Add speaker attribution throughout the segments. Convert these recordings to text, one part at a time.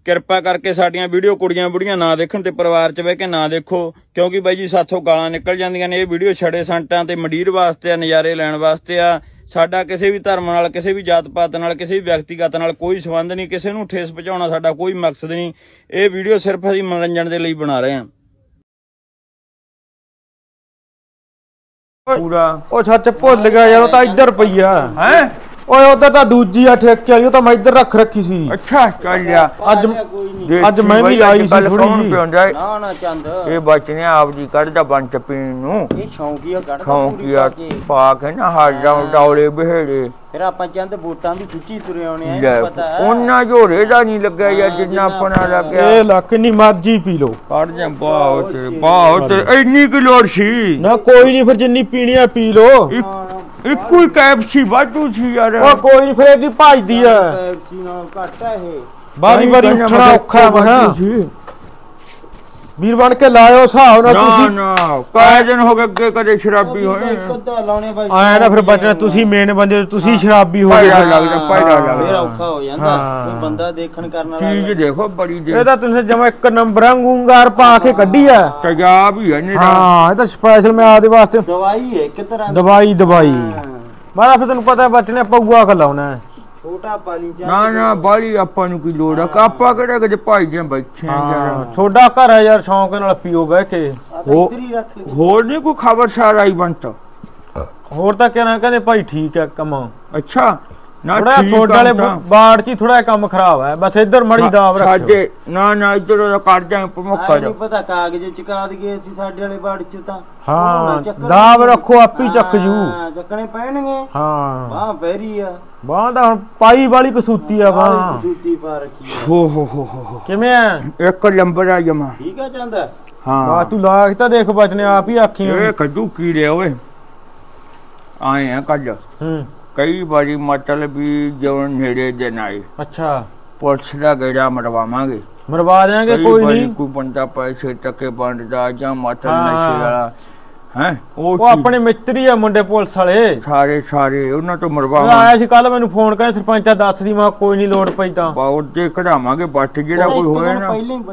Speaker 1: ਕਿਰਪਾ ਕਰਕੇ ਸਾਡੀਆਂ ਵੀਡੀਓ ਕੁੜੀਆਂ ਬੁੜੀਆਂ ਨਾ ਦੇਖਣ ਤੇ ਪਰਿਵਾਰ 'ਚ ਬਹਿ ਕੇ ਨਾ ਦੇਖੋ, ਕਿਉਂਕਿ ਬਾਈ ਜੀ ਸਾਥੋਂ ਗਾਲਾਂ ਨਿਕਲ ਜਾਂਦੀਆਂ ਨੇ। ਇਹ ਵੀਡੀਓ ਛੜੇ ਸੰਟਾਂ ਤੇ ਮੰਡੀਰ ਵਾਸਤੇ ਆ, ਨਜ਼ਾਰੇ ਲੈਣ ਵਾਸਤੇ ਆ। ਸਾਡਾ ਕਿਸੇ ਵੀ ਧਰਮ ਨਾਲ, ਕਿਸੇ ਵੀ ਜਾਤ ਪਾਤ ਨਾਲ, ਕਿਸੇ ਵੀ ਵਿਅਕਤੀਗਤ ਨਾਲ ਕੋਈ ਸੰਬੰਧ ਨਹੀਂ। ਕਿਸੇ ਨੂੰ ਠੇਸ ਪਹੁੰਚਾਉਣਾ ਸਾਡਾ ਕੋਈ ਮਕਸਦ ਨਹੀਂ। ਇਹ ਵੀਡੀਓ ਸਿਰਫ ਅਸੀਂ ਮਨੋਰੰਜਨ ਦੇ ਲਈ ਬਣਾ ਰਹੇ ਹਾਂ।
Speaker 2: ਪੂਰਾ
Speaker 3: ਉਹ ਸੱਚ ਭੁੱਲ ਗਿਆ ਯਾਰ, ਉਹ ਤਾਂ ਇੱਧਰ ਪਈ ਆ।
Speaker 2: ਹੈ
Speaker 3: ਓਏ ਉਧਰ ਤਾਂ ਦੂਜੀ ਆ ਠੇਕੇ ਵਾਲੀ, ਉਹ ਤਾਂ ਮੈਂ ਇੱਧਰ ਰੱਖ ਰੱਖੀ ਸੀ।
Speaker 2: ਅੱਛਾ ਚੱਲ ਜਾ।
Speaker 3: ਅੱਜ ਮੈਂ ਵੀ ਆਈ ਸੀ ਥੋੜੀ ਜੀ।
Speaker 1: ਨਾ ਨਾ ਚੰਦ
Speaker 2: ਇਹ ਬਚਨੇ ਆਪ ਜੀ ਕੱਢਦਾ ਬੰਟ ਪੀਣ ਨੂੰ।
Speaker 1: ਇਹ ਸ਼ੌਂਕੀਆ ਕੱਢਦਾ
Speaker 2: ਸ਼ੌਂਕੀਆ ਪਾ ਕੇ ਨਾ ਹਾਜਾਂ ਡੌਲੇ ਬਿਹੜੇ।
Speaker 1: ਫਿਰ ਆਪਾਂ ਚੰਦ ਵੋਟਾਂ ਵੀ ਖਿੱਚੀ ਤੁਰੇ ਆਉਣੇ ਆ, ਪਤਾ ਹੈ
Speaker 2: ਉਹਨਾਂ ਜੋ ਰੇਦਾ ਨਹੀਂ ਲੱਗਿਆ ਯਾਰ ਜਿੰਨਾ ਆਪਣਾ ਲੱਗਿਆ।
Speaker 3: ਇਹ ਲੱਕ ਨਹੀਂ ਮਰਜੀ ਪੀ ਲੋ।
Speaker 2: ਕੱਢ ਜਾ ਬਾਹ ਤੇ ਇੰਨੀ ਕੀ ਲੋੜ ਸੀ
Speaker 3: ਨਾ। ਕੋਈ ਨਹੀਂ ਫਿਰ ਜਿੰਨੀ ਪੀਣੀ ਆ ਪੀ ਲੋ।
Speaker 2: ਇੱਕੋ ਹੀ ਕੈਪ ਸੀ ਵਾਧੂ ਸੀ ਯਾਰ।
Speaker 3: ਉਹ ਕੋਈ ਨਹੀਂ ਫਿਰ ਇਹਦੀ ਭਜਦੀ ਆ।
Speaker 1: ਪੈਪਸੀ ਨਾਲ ਘੱਟ ਆ ਇਹ।
Speaker 3: ਬਾਰੀ ਬਾਰੀ ਉੱਠਣਾ ਔਖਾ ਵਾ। ਵੀਰ ਬਣ ਕੇ ਲਾਇਓ ਹਿਸਾਬ ਨਾਲ ਤੁਸੀਂ।
Speaker 2: ਨਾ ਕਾਹ ਦਿਨ ਹੋ ਗਏ ਅੱਗੇ ਕਦੇ ਸ਼ਰਾਬੀ ਹੋਏ
Speaker 3: ਆਇਆ ਨਾ ਫਿਰ ਬਚਣਾ। ਤੁਸੀਂ ਮੇਨ ਬੰਦੇ, ਤੁਸੀਂ ਸ਼ਰਾਬੀ ਹੋ ਗਏ।
Speaker 1: ਫਿਰ ਔਖਾ ਹੋ ਜਾਂਦਾ ਕੋਈ ਬੰਦਾ ਦੇਖਣ ਕਰਨ ਵਾਲਾ।
Speaker 2: ਚੀਜ਼ ਦੇਖੋ ਬੜੀ ਦੇ।
Speaker 3: ਇਹ ਤਾਂ ਤੁਸੀਂ ਜਮਾ ਇੱਕ ਨੰਬਰ ਅੰਗੂੰਗਾਰ ਪਾ ਕੇ ਕੱਢੀ ਆ।
Speaker 2: ਤੇਜ਼ਾਬ ਹੀ ਹੈ ਨਹੀਂ।
Speaker 3: ਹਾਂ ਇਹ ਤਾਂ ਸਪੈਸ਼ਲ ਮੈਂ ਆਦੇ ਵਾਸਤੇ
Speaker 1: ਦਵਾਈ ਹੈ ਇੱਕ ਤਰ੍ਹਾਂ ਦੀ।
Speaker 3: ਦਵਾਈ ਮੈਂ ਫਿਰ ਤੈਨੂੰ ਪਤਾ ਬਚਨੇ ਪਊਆ ਖਲਾਉਣਾ।
Speaker 1: ਛੋਟਾ ਪਾਲੀ ਜਾ।
Speaker 2: ਨਾ ਨਾ ਬਾਲੀ ਆਪਾਂ ਨੂੰ ਕੀ ਲੋੜ ਆ। ਆਪਾਂ ਕਿਹੜਾ ਕਿਤੇ ਭਾਈਆਂ ਬੈਠੇ ਆ ਯਾਰ।
Speaker 3: ਛੋਡਾ ਘਰ ਹੈ ਯਾਰ, ਸ਼ੌਂਕ ਨਾਲ ਪੀਓ ਬਹਿ ਕੇ।
Speaker 2: ਹੋਰ ਨਹੀਂ ਕੋਈ ਖਬਰ ਸਾਰ ਆਈ ਬੰਤ?
Speaker 3: ਹੋਰ ਤਾਂ ਕਹਿੰਦੇ ਭਾਈ ਠੀਕ ਹੈ ਕੰਮ।
Speaker 2: ਅੱਛਾ ਨਾ
Speaker 3: ਥੋੜਾ ਛੋਟੇ ਵਾਲੇ ਬਾੜ ਚ ਥੋੜਾ ਕੰਮ ਖਰਾਬ ਹੈ, ਬਸ ਇੱਧਰ ਮੜੀ ਦਾਬ ਰੱਖੋ।
Speaker 2: ਸਾਡੇ ਨਾ ਇੱਧਰ ਕੱਢ ਜਾਏ ਭਮੋਕਾ
Speaker 1: ਨਹੀਂ ਪਤਾ ਕਾਗਜ਼ ਚੁਕਾ ਦਈਏ ਅਸੀਂ ਸਾਡੇ ਵਾਲੇ ਬਾੜ ਚ ਤਾਂ।
Speaker 3: ਹਾਂ ਦਾਬ ਰੱਖੋ ਆਪੀ ਚੱਕ ਜੂ।
Speaker 1: ਚੱਕਣੇ ਪੈਣਗੇ।
Speaker 3: ਹਾਂ
Speaker 1: ਬਾਹ ਪੈਰੀ ਆ।
Speaker 3: ਬਾਹ ਤਾਂ ਹੁਣ ਪਾਈ ਵਾਲੀ ਕਸੂਤੀ ਆ। ਬਾਹ
Speaker 1: ਕਸੂਤੀ ਪਾ ਰੱਖੀ ਆ।
Speaker 2: ਹੋ
Speaker 3: ਕਿਵੇਂ ਆ?
Speaker 2: ਇੱਕ ਲੰਬਰ ਆ ਜਮਾ।
Speaker 1: ਠੀਕ ਆ ਚੰਦ।
Speaker 2: ਹਾਂ
Speaker 3: ਤੂੰ ਲਾ ਕੇ ਤਾਂ ਦੇਖ ਬਚਨੇ ਆਪ ਹੀ ਆਖੀ।
Speaker 2: ਇਹ ਕੱਢੂ ਕੀ ਲਿਆ ਓਏ ਆਏ ਆ ਕੱਢ। ਕਈ ਵਾਰੀ ਮਤਲਬ ਵੀ ਜਦੋਂ ਨੇੜੇ ਦਿਨ ਆਏ।
Speaker 3: ਅੱਛਾ
Speaker 2: ਪੁਲਿਸ ਦਾ ਗੇੜਾ ਮਰਵਾਵਾਂਗੇ।
Speaker 3: ਮਰਵਾ ਦਿਆਂਗੇ ਕੋਈ ਨਹੀਂ।
Speaker 2: ਕੋਈ ਬੰਦਾ ਪੈਸੇ ਟੱਕੇ ਵੰਡਦਾ ਜਾਂ ਮਤਲਬ ਨਸ਼ੇ ਵਾਲਾ ਹੈ
Speaker 3: ਉਹ ਆਪਣੇ ਮਿੱਤਰੀ ਆ ਮੁੰਡੇ ਪੁਲਿਸ ਵਾਲੇ
Speaker 2: ਸਾਰੇ ਉਹਨਾਂ ਤੋਂ ਮਰਵਾਵਾਂਗੇ।
Speaker 3: ਆਇਆ ਸੀ ਕੱਲ ਮੈਨੂੰ ਫੋਨ ਕਰਿਆ ਸਰਪੰਚਾ ਦੱਸ ਦੀ। ਮੈਂ ਕੋਈ ਨਹੀਂ ਲੋੜ ਪਈ ਤਾਂ
Speaker 2: ਬਹੁਤ ਦੇ ਕਢਾਵਾਂਗੇ ਬੱਟ ਜਿਹੜਾ ਕੋਈ ਹੋਏ ਨਾ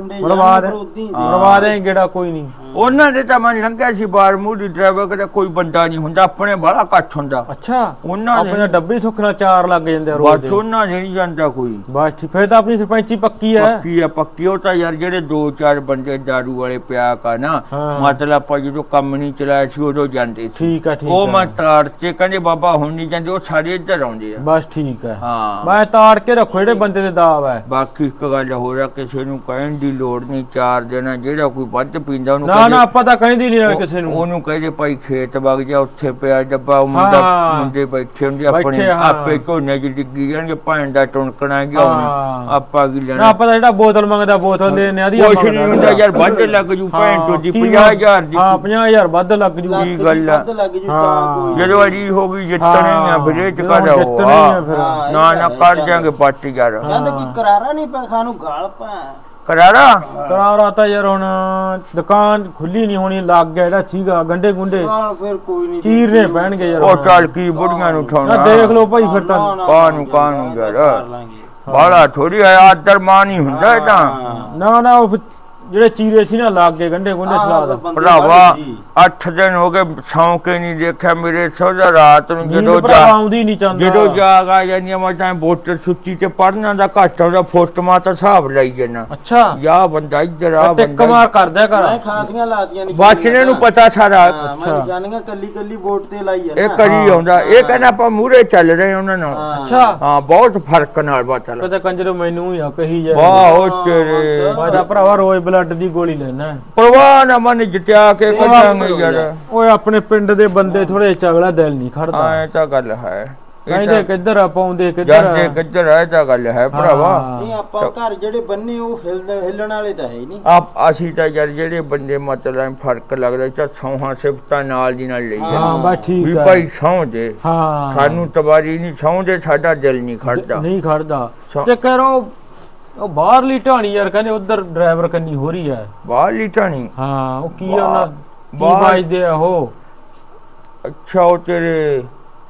Speaker 3: ਮਰਵਾ ਦੇ ਗੇੜਾ ਕੋਈ ਨਹੀਂ।
Speaker 2: ਉਹਨਾਂ ਦੇ ਤਾਂ ਮੈਂ ਲੰਘਿਆ ਸੀ ਬਾਰ ਮੂਡੀ ਡਰਾਈਵਰ ਕਿਤੇ ਕੋਈ ਬੰਦਾ ਨਹੀਂ ਹੁੰਦਾ, ਆਪਣੇ ਬੜਾ ਘੱਟ ਹੁੰਦਾ।
Speaker 3: ਅੱਛਾ
Speaker 2: ਉਹਨਾਂ
Speaker 3: ਆਪਣੇ ਡੱਬੇ ਸੁੱਖ ਨਾਲ 4 ਲੱਗ ਜਾਂਦੇ ਰੋਜ਼ ਦੇ।
Speaker 2: ਬਸ ਉਹਨਾਂ ਦੇ ਨਹੀਂ ਜਾਂਦਾ ਕੋਈ।
Speaker 3: ਬਸ ਠੀਕ ਫਿਰ ਤਾਂ ਆਪਣੀ ਸਰਪੰਚੀ ਪੱਕੀ ਹੈ।
Speaker 2: ਪੱਕੀ ਉਹ ਤਾਂ ਯਾਰ ਜਿਹੜੇ 2-4 ਬੰਦੇ ਦਾਰੂ ਵਾਲੇ ਪਿਆ ਕਾ ਨਾ ਮਤਲਬ ਆਪਾਂ ਜਦੋਂ ਕੰਮ ਨਹੀਂ ਚਲਾਇਆ ਸੀ ਉਦੋਂ ਜਾਂਦੇ।
Speaker 3: ਠੀਕ ਆ
Speaker 2: ਉਹ ਮੈਂ ਤਾੜ ਕੇ ਕਹਿੰਦੇ ਬਾਬਾ ਹੁਣ ਨਹੀਂ ਜਾਂਦੇ, ਉਹ ਸਾਰੇ ਇੱਧਰ ਆਉਂਦੇ ਆ।
Speaker 3: ਬਸ ਠੀਕ ਹੈ।
Speaker 2: ਹਾਂ
Speaker 3: ਮੈਂ ਤਾੜ ਕੇ ਰੱਖੋ ਜਿਹੜੇ ਬੰਦੇ ਦੇ ਦਾਵ ਹੈ।
Speaker 2: ਬਾਕੀ ਇੱਕ ਗੱਲ ਹੋ ਰਿਹਾ ਕਿਸੇ ਨੂੰ ਕਹਿਣ ਦੀ ਲੋੜ ਨਹੀਂ। 4 ਦਿਨ ਜਿਹੜਾ ਕੋਈ ਵੱਧ ਪੀਂਦਾ ਉਹਨੂੰ
Speaker 3: ਨਾ ਆਪਾਂ ਤਾਂ ਕਹਿੰਦੀ ਨਹੀਂ ਕਿਸੇ ਨੂੰ।
Speaker 2: ਉਹਨੂੰ ਕਹਿੰਦੇ ਭਾਈ ਖੇਤ ਵਗ ਜਾ, ਉੱਥੇ ਪਿਆ ਡੱਬਾ ਮੁੰਡੇ ਬੈਠੇ ਹੁੰਦੇ ਆਪਣੇ ਆਪੇ ਝੋਨੇ ਚ ਡਿੱਗੀ ਜਾਣਗੇ। ਭੈਣ ਦਾ ਟੁਣਕਣਾ ਗਿਆ ਆਪਾਂ ਕੀ ਲੈਣਾ।
Speaker 3: ਆਪਾਂ ਤਾਂ ਜਿਹੜਾ ਬੋਤਲ ਮੰਗਦਾ ਬੋਤਲ ਲੈਣੇ ਆਦੀ
Speaker 2: ਕੁਛ ਨਹੀਂ ਹੁੰਦਾ ਯਾਰ। ਵੱਧ ਲੱਗ ਜੂ ਭੈਣ ਚੋਦੀ 50,000 ਦੀ।
Speaker 3: 50,000 ਵੱਧ ਲੱਗ ਜੂ।
Speaker 2: ਕੀ ਗੱਲ ਆ ਜਦੋਂ ਅੜੀ ਹੋ ਗਈ ਜਿੱਤਣੇ ਆ ਫਿਰ ਇਹ ਚ ਕੱਢ ਨਾ ਕੱਢ ਜਾਗੇ ਪਾਰਟੀ ਯਾਰ।
Speaker 1: ਕਹਿੰਦੇ ਕੀ ਕਰਾਰਾ ਨਹੀਂ ਪੈ ਖਾਨੂੰ ਗਾਲ ਪਾ
Speaker 2: ਕਰਾਰਾ
Speaker 3: ਤਾਂ ਯਾਰ ਹੁਣ ਦੁਕਾਨ ਖੁੱਲੀ ਨਹੀਂ ਹੋਣੀ। ਲੱਗ ਗਿਆ ਜਿਹੜਾ ਸੀਗਾ ਗੰਡੇ ਗੁੰਡੇ
Speaker 1: ਫਿਰ ਕੋਈ ਨਹੀਂ
Speaker 3: ਚੀਰਨੇ ਪੈਣਗੇ ਯਾਰ।
Speaker 2: ਉਹ ਚੱਲ ਕੀ ਬੁੜੀਆਂ ਨੂੰ ਉਠਾਉਣਾ
Speaker 3: ਦੇਖ ਲਓ ਭਾਈ ਫਿਰ ਤਾਂ
Speaker 2: ਕਾਹਨੂੰ ਯਾਰ ਬਾਲਾ ਥੋੜੀ ਆਦਰ ਮਾਨ ਹੀ ਹੁੰਦਾ ਇਹ ਤਾਂ।
Speaker 3: ਨਾ ਉਹ ਜਿਹੜੇ ਚੀਰੇ ਸੀ ਨਾ ਲੱਗ ਗਏ ਗੰਡੇ ਗੁੰਡੇ ਸਲਾਦ।
Speaker 2: ਭਰਾਵਾ 8 ਦਿਨ ਹੋ ਗਏ ਸੌਂ ਕੇ ਨਹੀਂ ਦੇਖਿਆ ਮੇਰੇ ਸੋਹਰਾ। ਰਾਤ ਨੂੰ ਜਦੋਂ ਜਾਗ ਆ ਜਾਂਦੀ ਮੈਂ ਤਾਂ ਵੋਟਰ ਸੁੱਤੀ ਤੇ ਪੜਨਾ ਦਾ ਘੱਟ ਆਉਂਦਾ। ਫੋਟੋਆਂ ਤਾਂ ਹਿਸਾਬ ਲਈ ਜਾਣਾ।
Speaker 3: ਅੱਛਾ
Speaker 2: ਯਾ ਬੰਦਾ ਇੱਧਰ ਆ
Speaker 3: ਬੰਦਾ ਕਮਾਰ ਕਰਦਾ ਕਰ
Speaker 1: ਖਾਸੀਆਂ ਲਾਤੀਆਂ ਨਹੀਂ
Speaker 2: ਬਚਨੇ ਨੂੰ ਪਤਾ ਸਾਰਾ।
Speaker 1: ਮੈਂ ਜਾਣੀਆਂ ਕੱਲੀ ਵੋਟ ਤੇ ਲਾਈ ਜਾਂਦਾ।
Speaker 2: ਇਹ ਕਰੀ ਆਉਂਦਾ। ਇਹ ਕਹਿੰਦਾ ਆਪਾਂ ਮੂਹਰੇ ਚੱਲ ਰਹੇ ਉਹਨਾਂ ਨਾਲ।
Speaker 3: ਅੱਛਾ
Speaker 2: ਹਾਂ ਬਹੁਤ ਫਰਕ ਨਾਲ ਪਤਾ
Speaker 3: ਲੱਗਾ। ਕੰਜਰ ਮੈਨੂੰ ਹੀ ਆ ਕਹੀ ਜਾ
Speaker 2: ਵਾਹ ਤੇਰੇ
Speaker 3: ਬਾਦਾ ਭਰਾਵਾ ਰੋਜ਼ ਬਲੱਡ ਦੀ ਗੋਲੀ ਲੈਣਾ।
Speaker 2: ਪਰਵਾਹ ਨਾ ਮਨ ਜਿੱਤਿਆ ਕੇ ਕੱਢਾਂਗੇ ਯਾਰ।
Speaker 3: ਓਏ ਆਪਣੇ ਪਿੰਡ ਦੇ ਬੰਦੇ ਥੋੜੇ ਚਗਲਾ ਦਿਲ ਨਹੀਂ ਖੜਦਾ।
Speaker 2: ਐ ਤਾਂ ਗੱਲ ਹੈ।
Speaker 3: ਕਹਿੰਦੇ ਕਿੱਧਰ ਆ ਪਾਉਂਦੇ
Speaker 2: ਕਿੱਧਰ ਆ ਤਾਂ ਗੱਲ ਹੈ ਭਰਾਵਾ।
Speaker 1: ਨਹੀਂ ਆਪਾਂ ਘਰ ਜਿਹੜੇ ਬੰਨੇ ਉਹ ਹਿੱਲਣ ਵਾਲੇ ਤਾਂ ਹੈ ਨਹੀਂ।
Speaker 2: ਅਸੀਂ ਤਾਂ ਯਾਰ ਜਿਹੜੇ ਬੰਦੇ ਮਤਲਬ ਫਰਕ ਲੱਗਦਾ ਚਾ ਸੌਹਾਂ ਸਿਫਤਾਂ ਨਾਲ ਦੀ ਨਾਲ ਲਈ
Speaker 3: ਹਾਂ ਬਸ ਠੀਕ
Speaker 2: ਵੀ ਭਾਈ ਸੌਂ ਜੇ। ਸਾਨੂੰ ਤਵਾਰੀ ਨਹੀਂ ਸੌਂ ਜੇ ਸਾਡਾ ਦਿਲ ਨਹੀਂ ਖੜਦਾ
Speaker 3: ਤੇ ਕਰੋ। ਉਹ ਬਾਹਰਲੀ ਢਾਣੀ ਯਾਰ ਕਹਿੰਦੇ ਉਧਰ ਡਰਾਈਵਰ ਕੰਨੀ ਹੋ ਰਹੀ ਹੈ।
Speaker 2: ਬਾਹਰਲੀ ਢਾਣੀ
Speaker 3: ਹਾਂ ਉਹ ਕੀ ਉਹਨਾਂ ਵੱਜਦੇ ਆ ਉਹ।
Speaker 2: ਅੱਛਾ ਉਹ ਤੇਰੇ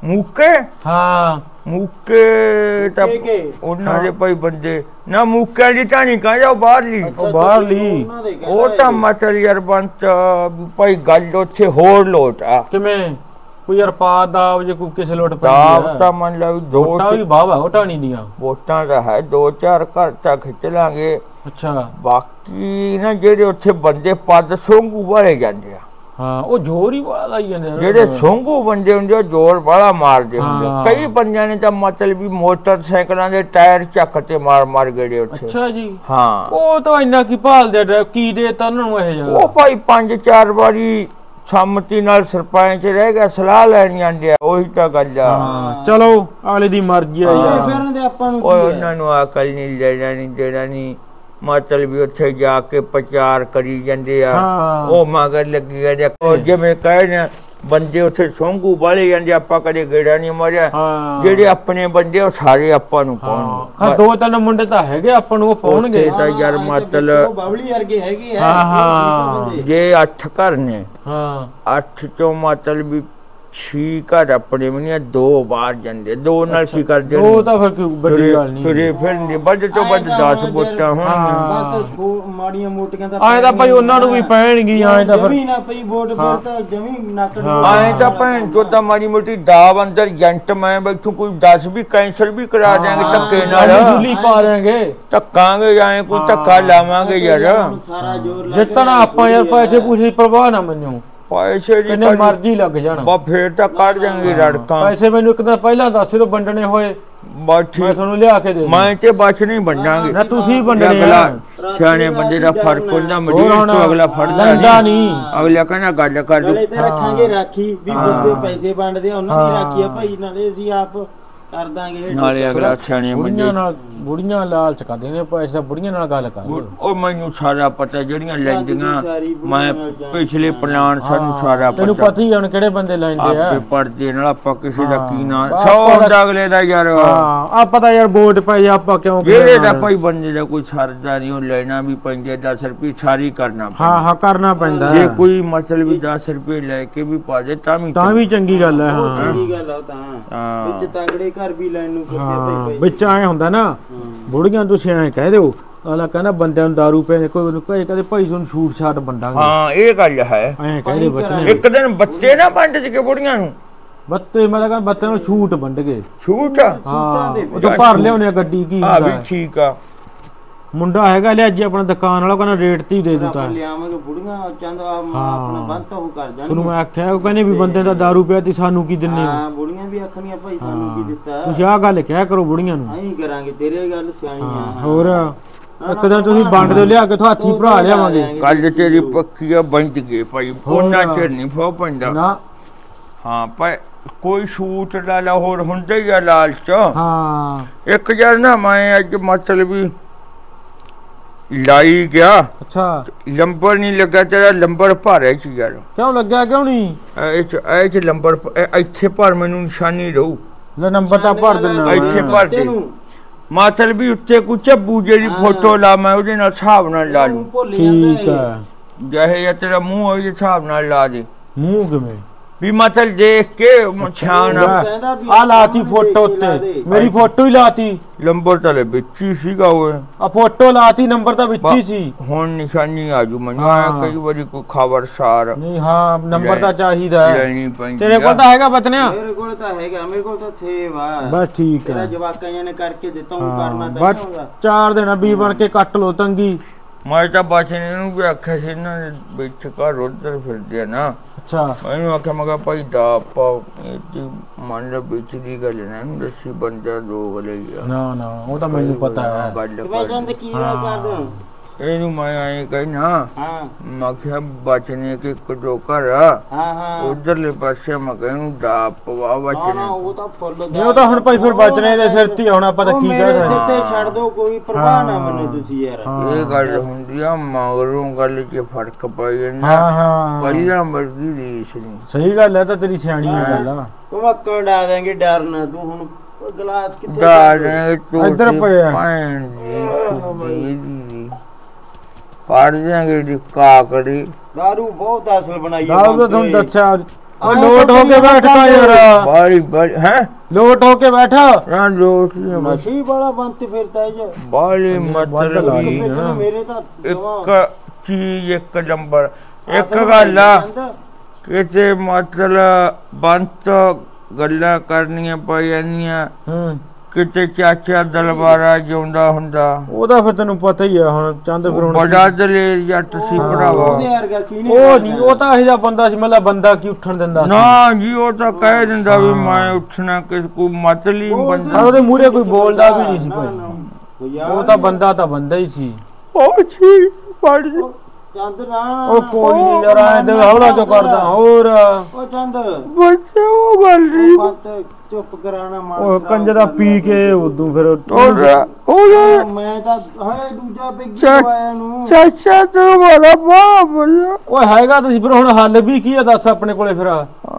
Speaker 2: ਮੁੱਕੇ
Speaker 3: ਹਾਂ
Speaker 2: ਮੁੱਕੇ ਤਾਂ ਉਹਨਾਂ ਦੇ ਭਾਈ ਬੰਦੇ ਨਾ ਮੁੱਕੇ ਦੀ ਢਾਣੀ ਕਾ ਜਾਓ ਬਾਹਰਲੀ
Speaker 3: ਉਹ ਬਾਹਰਲੀ
Speaker 2: ਉਹ ਤਾਂ ਮਤਲਬ ਯਾਰ ਬੰਤ ਭਾਈ ਗੱਲ ਉੱਥੇ ਹੋਰ ਲੋਟ ਆ
Speaker 3: ਕਿਵੇਂ ਕੋਈ ਯਾਰ ਪਾ ਦਾ ਜੇ ਕੋਈ ਕਿਸੇ ਲੋਟ ਪਈ
Speaker 2: ਦਾਬ ਤਾਂ ਮੰਨ ਲਾ ਵੀ ਦੋ
Speaker 3: ਵੋਟਾਂ ਵੀ ਬਾਵਾ ਉਹ ਢਾਣੀ ਦੀਆਂ
Speaker 2: ਵੋਟਾਂ ਦਾ ਹੈ 2-4 ਘਰ ਤਾਂ ਖਿੱਚ ਲਾਂਗੇ
Speaker 3: ਅੱਛਾ
Speaker 2: ਬਾਕੀ ਨਾ ਜਿਹੜੇ ਉੱਥੇ ਬੰਦੇ ਪੱਦ ਸੋਂਗੂ ਵਾਲੇ ਜਾਂਦੇ ਆ
Speaker 3: ਹਾਂ ਉਹ ਜ਼ੋਰ ਹੀ ਵਾਲਾ ਲਾਈ ਜਾਂਦੇ
Speaker 2: ਜਿਹੜੇ ਸੋਂਗੂ ਬੰਦੇ ਹੁੰਦੇ ਉਹ ਜ਼ੋਰ ਵਾਲਾ ਮਾਰਦੇ ਹੁੰਦੇ ਕਈ ਬੰਦਿਆਂ ਨੇ ਤਾਂ ਮਤਲਬ ਵੀ ਮੋਟਰਸਾਈਕਲਾਂ ਦੇ ਟਾਇਰ ਚੱਕ ਤੇ ਮਾਰ ਗਏ ਉੱਥੇ
Speaker 3: ਅੱਛਾ ਜੀ
Speaker 2: ਹਾਂ
Speaker 3: ਉਹ ਤਾਂ ਇੰਨਾ ਕੀ ਭਾਲਦੇ ਕੀ ਦੇ ਤਾਂ ਉਹਨਾਂ ਨੂੰ ਇਹ ਜਿਹਾ
Speaker 2: ਉਹ ਭਾਈ 5-4 ਵਾਰੀ ਸੰਮਤੀ ਨਾਲ ਸਰਪੰਚ ਰਹਿ ਗਿਆ ਸਲਾਹ ਲੈਣ ਜਾਂਦੇ ਆ ਉਹੀ ਤਾਂ ਗੱਲ ਆ
Speaker 3: ਚਲੋ ਅਗਲੇ ਦੀ ਮਰਜ਼ੀ ਆ ਯਾਰ
Speaker 4: ਫਿਰਨ ਦੇ ਆਪਾਂ ਨੂੰ
Speaker 2: ਉਹਨਾਂ ਨੂੰ ਅਕਲ ਨਹੀਂ ਲੈਣਾ ਨਹੀਂ ਦੇਣਾ ਨਹੀਂ ਮਤਲਬ ਵੀ ਉੱਥੇ ਜਾ ਕੇ ਪ੍ਰਚਾਰ ਕਰੀ ਜਾਂਦੇ ਆ ਉਹ ਮਗਰ ਲੱਗੀ ਜਾਂਦੇ ਉਹ ਜਿਵੇਂ ਕਹਿੰਦੇ ਬੰਦੇ ਉੱਥੇ ਸੋਂਗੂ ਵਾਲੇ ਜਾਂਦੇ ਆਪਾਂ ਕਦੇ ਗੇੜਾ ਨਹੀਂ ਮਾਰਿਆ ਜਿਹੜੇ ਆਪਣੇ ਬੰਦੇ ਉਹ ਸਾਰੇ ਆਪਾਂ ਨੂੰ ਪਾਉਣਗੇ
Speaker 3: ਹਾਂ 2-3 ਮੁੰਡੇ ਤਾਂ ਹੈਗੇ ਆਪਾਂ ਨੂੰ ਉਹ ਪਾਉਣਗੇ
Speaker 2: ਤਾਂ ਯਾਰ ਮਤਲਬ
Speaker 4: ਬਾਵਲੀ ਵਰਗੇ ਹੈਗੇ ਆ ਹਾਂ
Speaker 2: ਜੇ 8 ਘਰ ਨੇ
Speaker 3: ਹਾਂ
Speaker 2: 8 ਚੋਂ ਮਤਲਬ ਵੀ 6 ਘਰ ਆਪਣੇ ਵੀ ਨਹੀਂ 2 ਬਾਹਰ ਜਾਂਦੇ 2 ਨਾਲ ਕੀ ਕਰਦੇ
Speaker 3: ਉਹ ਤਾਂ ਫਿਰ ਵੱਡੀ ਗੱਲ ਨਹੀਂ
Speaker 2: ਤੁਰੇ ਫਿਰ ਵੱਧ ਤੋਂ ਵੱਧ 10 ਵੋਟਾਂ
Speaker 4: ਬਸ ਮਾੜੀਆਂ ਮੋਟੀਆਂ ਤਾਂ
Speaker 3: ਆਏ ਤਾਂ ਭਾਈ ਉਹਨਾਂ ਨੂੰ ਵੀ ਪੈਣਗੀ ਆਏ ਤਾਂ ਫਿਰ
Speaker 4: ਜਮੀ ਨਾ ਪਈ ਵੋਟ ਫਿਰ ਤਾਂ ਜਮੀ ਨੱਕ
Speaker 2: ਆਏ ਤਾਂ ਭੈਣ ਚੋਦਾ ਮਾੜੀ ਮੋਟੀ ਦਾਬ ਅੰਦਰ ਏਜੰਟ ਮੈਂ ਬੈਠੂ ਕੋਈ 10 ਵੀ ਕੈਂਸਲ ਵੀ ਕਰਾ ਦਿਆਂਗੇ ਧੱਕੇ ਨਾਲ
Speaker 3: ਜੁਲੀ ਪਾ ਦੇਾਂਗੇ
Speaker 2: ਧੱਕਾਂਗੇ ਆਏ ਕੋਈ ਧੱਕਾ ਲਾਵਾਂਗੇ ਯਾਰ
Speaker 4: ਸਾਰਾ ਜ਼ੋਰ ਲਾ
Speaker 3: ਜਿੱਤਣਾ ਆਪਾਂ ਯਾਰ ਪੈਸੇ ਪੂਸੇ ਦੀ ਪਰਵਾਹ ਨਾ ਮੰਨਿਓ
Speaker 2: ਪੈਸੇ
Speaker 3: ਕਿੰਨੇ ਮਰਜ਼ੀ ਲੱਗ ਜਾਣ
Speaker 2: ਬਾ ਫੇਰ ਤਾਂ ਕੱਢ ਜਾਣਗੇ ਰੜਕਾਂ
Speaker 3: ਪੈਸੇ ਮੈਨੂੰ ਇੱਕ ਦਿਨ ਪਹਿਲਾਂ ਦੱਸ ਦਿਓ ਵੰਡਣੇ ਹੋਏ
Speaker 2: ਬਾ ਠੀਕ
Speaker 3: ਮੈਂ ਤੁਹਾਨੂੰ ਲਿਆ ਕੇ ਦੇ
Speaker 2: ਮੈਂ ਤੇ ਬਚ ਨਹੀਂ ਵੰਡਾਂਗੇ
Speaker 3: ਨਾ ਤੁਸੀਂ ਵੰਡਣੇ ਆ
Speaker 2: ਸਿਆਣੇ ਬੰਦੇ ਦਾ ਫਰਕ ਹੁੰਦਾ ਮਜੀਦ ਤੋਂ ਅਗਲਾ ਫੜਦਾ ਨਹੀਂ ਅਗਲਾ ਕਹਿੰਦਾ ਗੱਲ ਕਰ
Speaker 4: ਨਾਲੇ ਤੇ ਰੱਖਾਂਗੇ ਰਾਖੀ ਵੀ ਬੰਦੇ ਪੈਸੇ ਵੰਡਦੇ ਉਹਨਾਂ ਦੀ ਰਾਖੀ ਆ ਭਾਈ ਨਾਲੇ ਅਸੀਂ ਆਪ ਕਰ ਦਾਂਗੇ
Speaker 2: ਨਾਲੇ ਅਗਲਾ ਸਿਆਣੇ ਬੰਦੇ
Speaker 3: ਬੁੜੀਆਂ ਲਾਲਚ ਕਰਦੇ ਨੇ ਪੈਸੇ ਦਾ ਬੁੜੀਆਂ ਨਾਲ ਗੱਲ ਕਰ
Speaker 2: ਉਹ ਮੈਨੂੰ ਸਾਰਾ ਪਤਾ ਜਿਹੜੀਆਂ ਲੈਂਦੀਆਂ ਮੈਂ ਪਿਛਲੇ ਪਲਾਨ ਸਾਨੂੰ ਸਾਰਾ ਪਤਾ
Speaker 3: ਤੈਨੂੰ ਪਤਾ ਹੀ ਹੁਣ ਕਿਹੜੇ ਬੰਦੇ ਲੈਂਦੇ ਆ
Speaker 2: ਆਪੇ ਪੜਦੇ ਨਾਲ ਆਪਾਂ ਕਿਸੇ ਦਾ ਕੀ ਨਾ 100 ਦਾ ਅਗਲੇ ਦਾ ਯਾਰ
Speaker 3: ਹਾਂ ਆਪਾਂ ਤਾਂ ਯਾਰ ਵੋਟ ਪਾਈ ਆਪਾਂ ਕਿਉਂ
Speaker 2: ਜਿਹੜੇ ਦਾ ਭਾਈ ਬੰਦੇ ਦਾ ਕੋਈ ਸਰਦਾ ਨਹੀਂ ਉਹ ਲੈਣਾ ਵੀ ਪੈਂਦੇ 10 ਰੁਪਏ ਸਾਰੀ ਕਰਨਾ
Speaker 3: ਹਾਂ ਕਰਨਾ ਪੈਂਦਾ
Speaker 2: ਜੇ ਕੋਈ ਮਤਲਬ ਵੀ 10 ਰੁਪਏ ਲੈ ਕੇ ਵੀ ਪਾ ਦੇ ਤਾਂ ਵੀ
Speaker 3: ਚੰਗੀ ਗੱਲ ਹੈ ਹਾਂ
Speaker 4: ਚੰਗੀ ਗੱਲ ਆ ਤਾਂ ਵਿੱਚ ਤਗੜੇ ਘਰ ਵੀ ਲੈਣ ਨੂੰ
Speaker 3: ਹਾਂ ਵਿੱਚ ਆਏ ਹੁੰਦਾ ਨਾ ਬੁੜੀਆਂ ਤੁਸੀਂ ਐਂ ਕਹਿ ਦਿਓ ਅਗਲਾ ਕਹਿੰਦਾ ਬੰਦਿਆਂ ਨੂੰ ਦਾਰੂ ਪੀਣੇ ਕੋਈ ਕਦੇ ਭਾਈ ਤੁਹਾਨੂੰ ਛੂਟ ਛਾਟ ਵੰਡਾਂਗੇ ਹਾਂ
Speaker 2: ਇਹ ਗੱਲ ਹੈ
Speaker 3: ਐਂ ਕਹਿੰਦੇ ਬੱਚੇ
Speaker 2: ਇੱਕ ਦਿਨ ਬੱਚੇ ਨਾ ਵੰਡ ਕੇ ਬੁੜੀਆਂ ਨੂੰ
Speaker 3: ਬੱਤੇ ਮੈਂ ਕਹਿੰਦਾ ਬੱਤੇ ਨੂੰ ਛੂਟ ਵੰਡ ਗਏ
Speaker 2: ਛੂਟ
Speaker 3: ਉਹ ਤਾਂ ਭਰ ਲਿਆਉਣੇ ਗੱਡੀ ਕੀ ਹੁੰਦਾ
Speaker 2: ਵੀ ਠੀਕ ਆ
Speaker 3: ਮੁੰਡਾ ਹੈਗਾ ਲਿਆ ਜੀ ਆਪਣਾ ਦੁਕਾਨ ਵਾਲਾ ਕਹਿੰਦਾ ਰੇਟ ਤੇ ਹੀ ਦੇ ਦੂਤਾ
Speaker 4: ਲਿਆਵਾਂਗੇ ਬੁੜੀਆਂ ਚੰਦ ਆਪਣਾ ਬੰਦ ਉਹ ਕਰ ਜਾਣ
Speaker 3: ਤੁਹਾਨੂੰ ਮੈਂ ਆਖਿਆ ਉਹ ਕਹਿੰਦੇ ਵੀ ਬੰਦੇ ਦਾ ਦਾਰੂ ਪਿਆ ਤੇ ਸਾਨੂੰ ਕੀ ਦਿੰਨੇ ਹੋ
Speaker 4: ਹਾਂ ਬੁੜੀਆਂ ਵੀ ਆਖਣੀਆਂ ਭਾਈ ਸਾਨੂੰ ਕੀ ਦਿੱਤਾ
Speaker 3: ਤੁਸੀਂ ਆਹ ਗੱਲ ਕਿਹਾ ਕਰੋ ਬੁੜੀਆਂ ਨੂੰ
Speaker 4: ਐਂ ਕਰਾਂਗੇ ਤੇਰੇ ਗੱਲ ਸਿਆਣੀ ਆ
Speaker 3: ਹੋਰ ਇੱਕ ਦਿਨ ਤੁਸੀਂ ਵੰਡ ਦਿਓ ਲਿਆ ਕੇ ਹੱਥੀ ਭਰਾ ਲਿਆਵਾਂਗੇ
Speaker 2: ਕੱਲ ਤੇਰੀ ਪੱਕੀ ਆ ਬੰਦ ਗਏ ਭਾਈ ਉਹਨਾਂ ਚ ਨਹੀਂ ਫੋ ਪੈਂਦਾ
Speaker 3: ਨਾ
Speaker 2: ਹਾਂ ਪਰ ਕੋਈ ਛੂਟ ਲਾ ਹੋਰ ਹੁੰਦਾ ਹੀ ਆ ਲਾਲਚ
Speaker 3: ਹਾਂ
Speaker 2: ਇੱਕ ਜਰ ਨਾ ਮੈਂ ਅੱਜ ਮਤਲਬ ਵੀ ਲਾਈ ਗਿਆ
Speaker 3: ਅੱਛਾ
Speaker 2: ਲੰਬਰ ਨਹੀਂ ਲੱਗਾ ਤੇਰਾ ਲੰਬਰ ਭਾਰੇ ਚ ਯਾਰ
Speaker 3: ਕਿਉਂ ਲੱਗਿਆ ਕਿਉਂ ਨਹੀਂ
Speaker 2: ਇਹ ਚ ਲੰਬਰ ਇੱਥੇ ਭਰ ਮੈਨੂੰ ਨਿਸ਼ਾਨੀ ਰਹੂ
Speaker 3: ਲੈ ਨੰਬਰ ਤਾਂ ਭਰ ਦਿੰਨਾ
Speaker 2: ਇੱਥੇ ਭਰ ਦੇ ਮਤਲਬ ਵੀ ਉੱਤੇ ਕੋਈ ਚੱਬੂ ਜਿਹੜੀ ਫੋਟੋ ਲਾ ਮੈਂ ਉਹਦੇ ਨਾਲ ਹਿਸਾਬ ਨਾਲ ਲਾ ਲੂ
Speaker 3: ਠੀਕ ਹੈ
Speaker 2: ਜਿਹੇ ਤੇਰਾ ਮੂੰਹ ਉਹਦੇ ਹਿਸਾਬ ਨਾਲ ਲਾ ਦੇ
Speaker 3: ਮੂੰਹ ਕਿਵੇਂ
Speaker 2: ਵੀ ਮਤਲਬ ਦੇਖ ਕੇ ਛਾਣ
Speaker 3: ਆ ਲਾਤੀ ਫੋਟੋ ਉੱਤੇ ਮੇਰੀ ਫੋਟੋ ਹੀ ਲਾਤੀ
Speaker 2: ਲੰਬਰ ਤਾਂ ਵਿੱਚ ਹੀ ਸੀਗਾ ਉਹ
Speaker 3: ਆ ਫੋਟੋ ਲਾਤੀ ਨੰਬਰ ਤਾਂ ਵਿੱਚ ਹੀ ਸੀ
Speaker 2: ਹੁਣ ਨਿਸ਼ਾਨੀ ਆਜੂ ਮੈਨੂੰ ਕਈ ਵਾਰੀ ਕੋਈ ਖਬਰਸਾਰ
Speaker 3: ਨਹੀਂ ਹਾਂ ਨੰਬਰ ਤਾਂ ਚਾਹੀਦਾ
Speaker 2: ਲੈਣੀ ਪੈਂਦੀ
Speaker 3: ਤੇਰੇ ਕੋਲ ਤਾਂ ਹੈਗਾ ਬਚਨਿਆ
Speaker 4: ਮੇਰੇ ਕੋਲ ਤਾਂ ਹੈਗਾ ਮੇਰੇ ਕੋਲ ਤਾਂ ਸੇਵ ਆ
Speaker 3: ਬਸ ਠੀਕ ਹੈ
Speaker 4: ਜਵਾਕਾਂ ਨੇ ਕਰਕੇ ਦਿੱਤਾ ਉਹ ਕਰਨਾ ਤਾਂ
Speaker 3: ਨਹੀਂ ਹੁੰਦਾ 4 ਦਿਨ 20 ਬਣ ਕੇ ਕੱਟ ਲੋ ਤੰਗੀ
Speaker 2: ਮੈਂ ਤਾਂ ਬਚਨੇ ਨੂੰ ਵੀ ਆਖਿਆ ਸੀ ਨਾ ਵਿੱਚ ਘਰ ਉੱਧਰ ਫਿਰਦੇ ਆ ਨਾ
Speaker 3: ਅੱਛਾ
Speaker 2: ਮੈਨੂੰ ਆਖਿਆ ਮੈਂ ਕਿਹਾ ਭਾਈ ਦਾ ਆਪਾਂ ਇਹ ਮੰਨ ਲ ਵਿੱਚ ਦੀ ਗੱਲ ਨਾ ਦੱਸੀ ਬੰਦਾ ਦੋ ਗਲੇ
Speaker 3: ਨਾ ਉਹ ਤਾਂ ਮੈਨੂੰ ਪਤਾ ਹੈ
Speaker 4: ਮੈਂ ਕਹਿੰਦਾ ਕੀ ਕਰ ਦੂੰ
Speaker 2: ਇਹਨੂੰ ਮੈਂ ਆਏ ਕਹਿਣਾ
Speaker 4: ਹਾਂ
Speaker 2: ਮੈਂ ਕਿਹਾ ਬਚਨੇ ਕਿ ਕਦੋਂ ਘਰ
Speaker 4: ਹਾਂ
Speaker 2: ਉਧਰਲੇ ਪਾਸੇ ਮੈਂ ਕਹਿੰਦਾ ਦਾ ਪਵਾ ਬਚਨੇ
Speaker 4: ਉਹ ਤਾਂ ਫੁੱਲ
Speaker 3: ਜੇ ਉਹ ਤਾਂ ਹੁਣ ਭਾਈ ਫਿਰ ਬਚਨੇ ਦੇ ਸਿਰ ਤੇ ਆਉਣਾ ਪਤਾ ਕੀ ਕਹਿ
Speaker 4: ਸਿਰ ਤੇ ਛੱਡ ਦੋ ਕੋਈ ਪਰਵਾਹ ਨਾ ਮੰਨੋ ਤੁਸੀਂ ਯਾਰ
Speaker 2: ਇਹ ਗੱਲ ਹੁੰਦੀ ਆ ਮਗਰੋਂ ਗੱਲ 'ਚ ਫਰਕ ਪੈ ਜਾਂਦਾ
Speaker 3: ਹਾਂ
Speaker 2: ਪਹਿਲਾਂ ਮਰਜ਼ੀ ਦੀ ਸੀ
Speaker 3: ਸਹੀ ਗੱਲ ਹੈ ਤਾਂ ਤੇਰੀ ਸਿਆਣੀ ਗੱਲ ਆ
Speaker 4: ਤੂੰ ਮੱਕੜ ਡਾ ਦੇਂਗੇ ਡਰਨਾ ਤੂੰ ਹੁਣ ਗਲਾਸ ਕਿੱਥੇ
Speaker 3: ਇੱਧਰ ਪਿਆ
Speaker 2: ਫੜ ਜਾਗੇ ਦੀ ਕਾਕੜੀ
Speaker 4: ਦਾਰੂ ਬਹੁਤ ਅਸਲ ਬਣਾਈ
Speaker 3: ਦਾਰੂ ਤਾਂ ਤੁਹਾਨੂੰ ਦੱਸਿਆ ਉਹ ਲੋਟ ਹੋ ਕੇ ਬੈਠਦਾ ਯਾਰ
Speaker 2: ਬਾਈ ਬਾਈ ਹੈ
Speaker 3: ਲੋਟ ਹੋ ਕੇ ਬੈਠਾ
Speaker 2: ਨਾ ਲੋਟ
Speaker 4: ਨਸ਼ੀ ਵਾਲਾ ਬੰਤ ਫਿਰਦਾ ਇਹ
Speaker 2: ਬਾਲੀ ਮਤਲਬ
Speaker 4: ਮੇਰੇ ਤਾਂ
Speaker 2: ਇੱਕ ਚੀਜ਼ ਇੱਕ ਨੰਬਰ ਇੱਕ ਗੱਲ ਆ ਕਿਤੇ ਮਤਲਬ ਬੰਤ ਗੱਲਾਂ ਕਰਨੀਆਂ ਪੈ ਜਾਂਦੀਆਂ ਕਿਤੇ ਚਾਚਾ ਦਲਵਾਰਾ ਜਿਉਂਦਾ ਹੁੰਦਾ
Speaker 3: ਉਹਦਾ ਫਿਰ ਤੈਨੂੰ ਪਤਾ ਹੀ ਆ ਹੁਣ ਚੰਦ ਫਿਰ ਹੁਣ
Speaker 2: ਬੜਾ ਦਲੇਰ ਜੱਟ ਸੀ ਭਰਾਵਾ
Speaker 3: ਉਹ ਨਹੀਂ ਉਹ ਤਾਂ ਇਹੋ ਜਿਹਾ ਬੰਦਾ ਸੀ ਮਤਲਬ ਬੰਦਾ ਕੀ ਉੱਠਣ ਦਿੰਦਾ
Speaker 2: ਨਾ ਜੀ ਉਹ ਤਾਂ ਕਹਿ ਦਿੰਦਾ ਵੀ ਮੈਂ ਉੱਠਣਾ ਕਿਸ ਕੋਈ ਮਤਲੀ ਬੰਦਾ
Speaker 3: ਉਹਦੇ ਮੂਹਰੇ ਕੋਈ ਬੋਲਦਾ ਵੀ ਨਹੀਂ ਸੀ ਭਾਈ ਉਹ ਤਾਂ ਬੰਦਾ ਹੀ ਸੀ
Speaker 2: ਉਹ ਚੀਜ਼ ਪੜ
Speaker 4: ਚੰਦ ਨਾ
Speaker 3: ਉਹ ਕੋਈ ਨਹੀਂ ਯਾਰ ਐ ਤੇ ਹੌਲਾ ਕਿਉਂ ਕਰਦਾ ਹੋਰ
Speaker 4: ਉਹ ਚੰਦ
Speaker 2: ਬੱਚੇ ਉਹ ਗੱਲ ਨਹੀਂ
Speaker 4: ਬੰਤ ਚੁੱਪ ਕਰਾਣਾ ਮਾਰ
Speaker 3: ਉਹ ਕੰਜ ਦਾ ਪੀ ਕੇ ਉਦੋਂ ਫਿਰ
Speaker 2: ਉਹ
Speaker 4: ਮੈਂ ਤਾਂ ਹਲੇ ਦੂਜਾ ਪਿੱਗੀ ਆਇਆ ਨੂੰ
Speaker 2: ਚਾਚਾ ਤੂੰ ਬੜਾ ਬਾਪ
Speaker 3: ਓਏ ਹੈਗਾ ਤੁਸੀਂ ਫਿਰ ਹੁਣ ਹੱਲ ਵੀ ਕੀ ਆ ਦੱਸ ਆਪਣੇ ਕੋਲੇ ਫਿਰ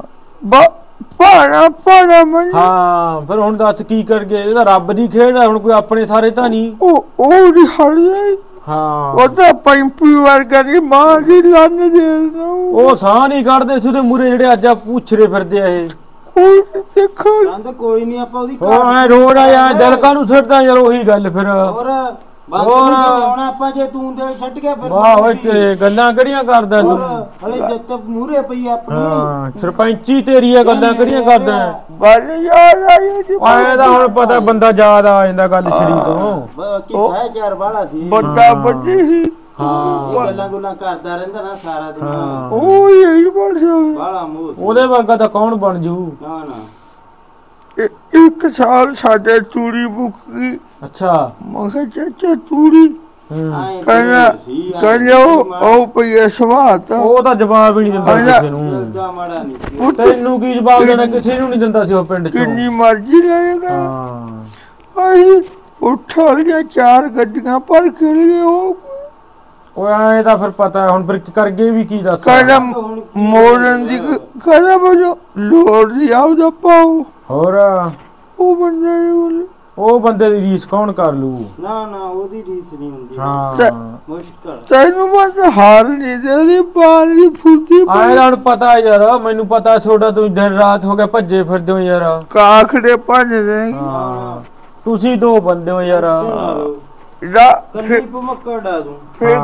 Speaker 2: ਪਾਣਾ ਮੈਂ
Speaker 3: ਹਾਂ ਫਿਰ ਹੁਣ ਦੱਸ ਕੀ ਕਰਗੇ ਇਹਦਾ ਰੱਬ ਦੀ ਖੇਡ ਆ ਹੁਣ ਕੋਈ ਆਪਣੇ ਸਾਰੇ ਤਾਂ ਨਹੀਂ
Speaker 2: ਉਹ ਨਹੀਂ ਹੜ ਜਾਈ
Speaker 3: ਹਾਂ
Speaker 2: ਉਹ ਤਾਂ ਪੈਂਪੀ ਵਰਗਾ ਦੀ ਮਾਂ ਦੀ ਲੰਨ ਦੇ
Speaker 3: ਉਹ ਸਾਹ ਨਹੀਂ ਕੱਢਦੇ ਸੀ ਉਹਦੇ ਮੂਰੇ ਜਿਹੜੇ ਅੱਜ ਆ ਪੁੱਛਰੇ ਫਿਰਦੇ ਆ ਇਹ
Speaker 2: ਉਹ ਦੇਖੋ
Speaker 4: ਚੰਦ ਕੋਈ ਨਹੀਂ ਆਪਾਂ ਉਹਦੀ
Speaker 3: ਉਹ ਐ ਰੋੜ ਆਇਆ ਦਿਲ ਕਾਹਨੂੰ ਛੱਡਦਾ ਯਾਰ ਉਹੀ ਗੱਲ ਫਿਰ
Speaker 4: ਹੋਰ ਬੰਤ ਨੂੰ ਜਿਉਣਾ ਆਪਾਂ ਜੇ ਤੂੰ ਦਿਲ ਛੱਡ ਗਿਆ ਫਿਰ
Speaker 3: ਵਾਹ ਓਏ ਤੇਰੇ ਗੱਲਾਂ ਕਿਹੜੀਆਂ ਕਰਦਾ ਤੂੰ
Speaker 4: ਹਲੇ ਜੱਤ ਮੂਰੇ ਪਈ ਆਪਣੀ
Speaker 3: ਹਾਂ ਸਰਪੰਚੀ ਤੇਰੀ ਆ ਗੱਲਾਂ ਕਿਹੜੀਆਂ ਕਰਦਾ
Speaker 2: ਗੱਲ ਯਾਰ ਆਈ ਜੀ
Speaker 3: ਆਏ ਤਾਂ ਹੁਣ ਪਤਾ ਬੰਦਾ ਯਾਦ ਆ ਜਾਂਦਾ ਗੱਲ ਛੜੀ ਤੋਂ
Speaker 4: ਕੀ ਸਹਿਚਾਰ ਵਾਲਾ ਸੀ
Speaker 2: ਬੱਚਾ ਬੱਚੀ ਸੀ
Speaker 3: ਹਾਂ
Speaker 4: ਇਹ ਗੱਲਾਂ ਗੁੱਲਾਂ ਕਰਦਾ ਰਹਿੰਦਾ ਨਾ ਸਾਰਾ ਦਿਨ
Speaker 2: ਉਹ ਇਹ ਬਣ ਜਾ
Speaker 4: ਬਾਲਾ ਮੂੰਹ ਸੀ।
Speaker 3: ਉਹਦੇ ਵਰਗਾ ਤਾਂ ਕੌਣ ਬਣ ਜੂ
Speaker 4: ਨਾ ਨਾ
Speaker 2: ਇੱਕ ਸਾਲ ਸਾਡੇ ਤੂੜੀ ਮੁੱਕ ਗਈ
Speaker 3: ਅੱਛਾ
Speaker 2: ਮੈਂ ਕਿਹਾ ਚਾਚਾ ਤੂੜੀ
Speaker 4: ਆਏਂ
Speaker 2: ਕਹਿੰਦਾ ਉਹ ਪਈ ਸਵਾਤ
Speaker 3: ਉਹ ਤਾਂ ਜਵਾਬ ਹੀ ਨਹੀਂ ਦਿੰਦਾ ਕਿਸੇ ਨੂੰ
Speaker 4: ਦਿਲ ਮਾੜਾ ਨਹੀਂ ਸੀ
Speaker 3: ਤੈਨੂੰ ਕੀ ਜਵਾਬ ਦੇਣਾ ਕਿਸੇ ਨੂੰ ਨਹੀਂ ਦਿੰਦਾ ਸੀ ਉਹ ਪਿੰਡ ਚ
Speaker 2: ਕਿੰਨੀ ਮਰਜ਼ੀ ਲਾਏਗਾ
Speaker 3: ਹਾਂ
Speaker 2: ਅਸੀਂ ਉੱਠਾ ਗਿਆ 4 ਗੱਡੀਆਂ ਪਰ ਕੇ ਲਈ ਉਹ
Speaker 3: ਓਏ ਐ ਤਾਂ ਫਿਰ ਪਤਾ ਹੁਣ ਫਿਰ ਕਰ ਗਏ ਵੀ ਕੀ ਦੱਸ
Speaker 2: ਕਹਿੰਦਾ ਮੋੜਨ ਦੀ ਕਹਿੰਦਾ ਬਜੋ ਲੋੜ ਦੀ ਆਪਦਾ ਪਾਓ
Speaker 3: ਹੋਰ
Speaker 2: ਉਹ ਬੰਦੇ
Speaker 3: ਉਹ ਬੰਦੇ ਦੀ ਰੀਸ ਕੌਣ ਕਰ ਲੂ
Speaker 4: ਨਾ ਨਾ ਉਹਦੀ ਰੀਸ ਨਹੀਂ ਹੁੰਦੀ
Speaker 3: ਹਾਂ
Speaker 4: ਮੁਸ਼ਕਲ
Speaker 2: ਤੈਨੂੰ ਬਸ ਹਾਰ ਨਹੀਂ ਦੇ ਉਹਦੀ ਬਾਲ ਦੀ ਫੁੱਟੀ
Speaker 3: ਆਏ ਹੁਣ ਪਤਾ ਯਾਰ ਮੈਨੂੰ ਪਤਾ ਛੋਟਾ ਤੂੰ ਦਿਨ ਰਾਤ ਹੋ ਗਿਆ ਭੱਜੇ ਫਿਰਦੇ ਹੋ ਯਾਰ
Speaker 2: ਕਾਖੜੇ ਭੱਜਦੇ
Speaker 3: ਹਾਂ ਤੁਸੀਂ ਦੋ ਬੰਦੇ ਹੋ ਯਾਰ
Speaker 4: ਕੱਲੀ ਭਮੱਕੜ ਡਾ ਦੂੰ